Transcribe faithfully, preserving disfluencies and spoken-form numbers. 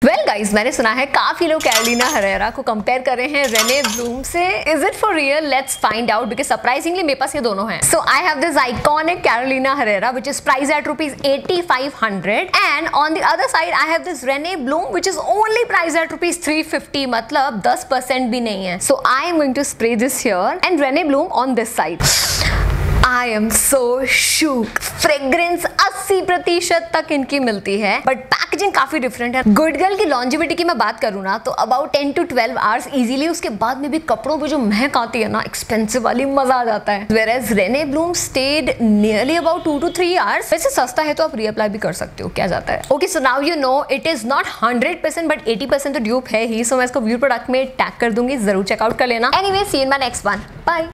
Well guys, मैंने सुना है काफी लोग कैरोलिना हरेरा को कंपेयर कर रहे हैं रेने ब्लूम से। Is it for real? Let's find out, because surprisingly मेरे पास ये दोनों हैं। So I have this iconic Carolina Herrera which is priced at rupees eighty five hundred, and on the other side I have this Renee Bloom which is only priced at rupees three fifty, मतलब ten percent भी नहीं है। So I am going to spray this here and Renee Bloom on this side. I am so shook. Fragrance अस्सी प्रतिशत तक इनकी मिलती है, बट पैकेजिंग काफी डिफरेंट है। गुड गर्ल की लॉन्जिविटी की मैं बात करूँ ना, तो about ten to twelve hours easily. उसके बाद में भी कपड़ों पे जो महक आती है ना, एक्सपेंसिव वाली, मजा आ जाता है। Whereas Renee Bloom stayed nearly about two two three hours. वैसे सस्ता है तो आप रीअप्लाई भी कर सकते हो, क्या जाता है। Okay, so now you know it is not hundred percent but eighty percent तो ड्यूप है ही। सो मैं इसको व्यू प्रोडक्ट में टैग कर दूंगी, जरूर चेकआउट कर लेना। Anyway, see in my next one, bye.